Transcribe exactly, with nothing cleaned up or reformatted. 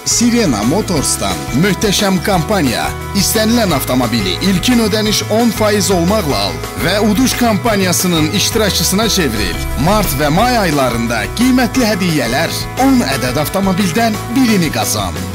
Sirena Motors'tan möhtəşəm kampaniya. İstənilən avtomobili ilkin ödəniş on faiz olmaqla al və Uduş kampaniyasının iştirakçısına çevril. Mart və may aylarında qiymətli hədiyyələr, on ədəd avtomobildən birini qazan.